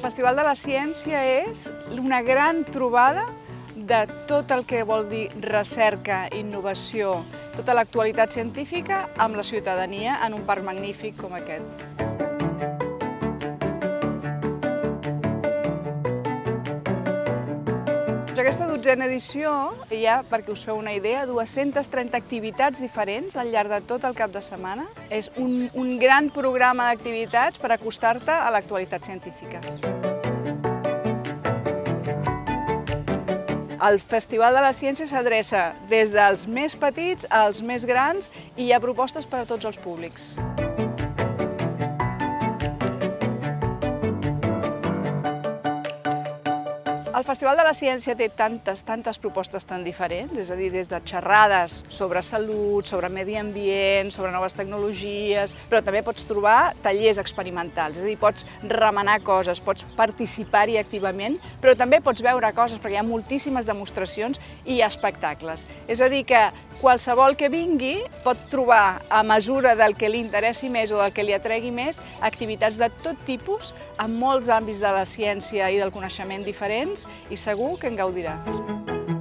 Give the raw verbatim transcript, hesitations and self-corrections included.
Festival de la Ciència és una gran trobada de tot el que vol dir recerca, innovació, tota l'actualitat científica amb la ciutadania en un parc magnífic com aquest. Aquesta dotzena edició hi ha, perquè us feu una idea, dues-centes trenta activitats diferents al llarg de tot el cap de setmana. És un, un gran programa d'activitats per acostar-te a l'actualitat científica. El Festival de la Ciència s'adreça des dels més petits als més grans i hi ha propostes per a tots els públics. El Festival de la Ciència té tantes, tantes propostes tan diferents, és a dir, des de xerrades sobre salut, sobre medi ambient, sobre noves tecnologies, però també pots trobar tallers experimentals, és a dir, pots remenar coses, pots participar-hi activament, però també pots veure coses, perquè hi ha moltíssimes demostracions i hi ha espectacles. És a dir, que qualsevol que vingui pot trobar, a mesura del que li interessi més o del que li atregui més, activitats de tot tipus, en molts àmbits de la ciència i del coneixement diferents, i segur que en gaudirà.